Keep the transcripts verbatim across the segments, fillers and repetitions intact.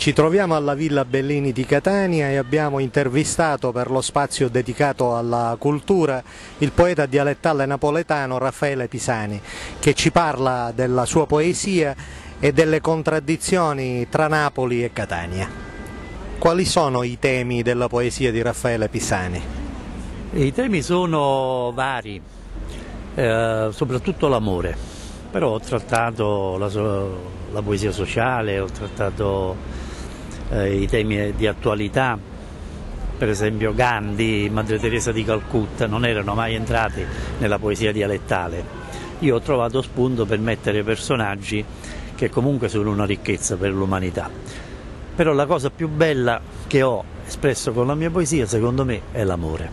Ci troviamo alla Villa Bellini di Catania e abbiamo intervistato per lo spazio dedicato alla cultura il poeta dialettale napoletano Raffaele Pisani, che ci parla della sua poesia e delle contraddizioni tra Napoli e Catania. Quali sono i temi della poesia di Raffaele Pisani? I temi sono vari, eh, soprattutto l'amore, però ho trattato la, la poesia sociale, ho trattato eh, i temi di attualità, per esempio Gandhi, Madre Teresa di Calcutta non erano mai entrati nella poesia dialettale. Io ho trovato spunto per mettere personaggi che comunque sono una ricchezza per l'umanità. Però la cosa più bella che ho espresso con la mia poesia, secondo me, è l'amore.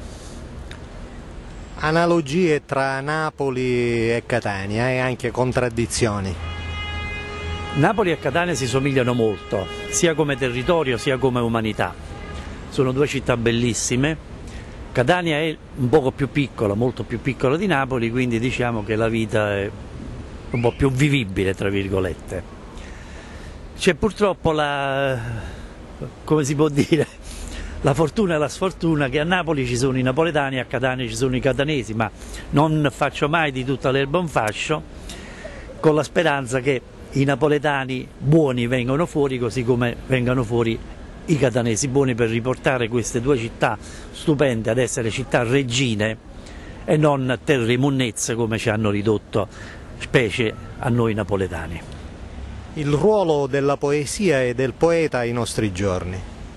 Analogie tra Napoli e Catania e anche contraddizioni. Napoli e Catania si somigliano molto, sia come territorio sia come umanità. Sono due città bellissime. Catania è un poco più piccola, molto più piccola di Napoli, quindi diciamo che la vita è un po' più vivibile, tra virgolette. C'è purtroppo la, come si può dire, la fortuna e la sfortuna che a Napoli ci sono i napoletani, a Catania ci sono i catanesi, ma non faccio mai di tutta l'erba un fascio, con la speranza che i napoletani buoni vengano fuori, così come vengano fuori i catanesi buoni, per riportare queste due città stupende ad essere città regine e non terre munnezze come ci hanno ridotto, specie a noi napoletani. Il ruolo della poesia e del poeta ai nostri giorni.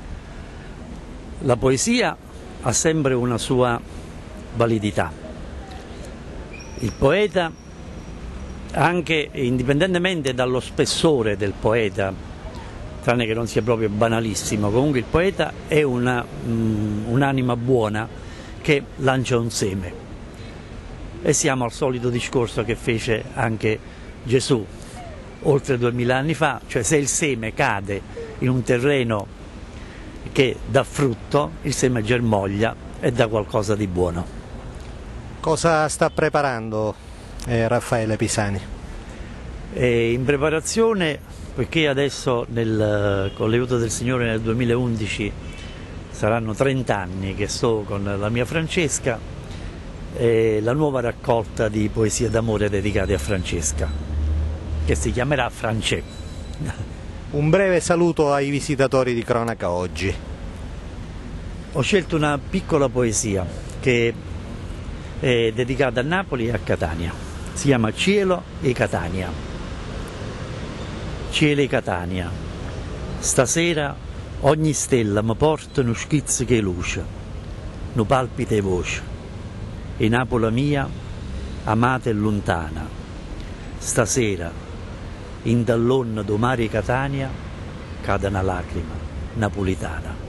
La poesia ha sempre una sua validità. Il poeta, anche indipendentemente dallo spessore del poeta, tranne che non sia proprio banalissimo, comunque il poeta è una, um, un'anima buona che lancia un seme. E siamo al solito discorso che fece anche Gesù oltre duemila anni fa, cioè se il seme cade in un terreno che dà frutto, il seme germoglia e dà qualcosa di buono. Cosa sta preparando eh, Raffaele Pisani? E in preparazione, perché adesso nel, con l'aiuto del Signore nel duemilaundici saranno trenta anni che sto con la mia Francesca, e la nuova raccolta di poesie d'amore dedicate a Francesca, che si chiamerà Francè. Un breve saluto ai visitatori di Cronaca Oggi. Ho scelto una piccola poesia che è dedicata a Napoli e a Catania. Si chiama Cielo e Catania. Cielo e Catania. Stasera ogni stella mi porta uno schizzo che luce, no palpite voce. E Napola mia, amata e lontana, stasera in dall'onna do mare Catania cade una lacrima napolitana.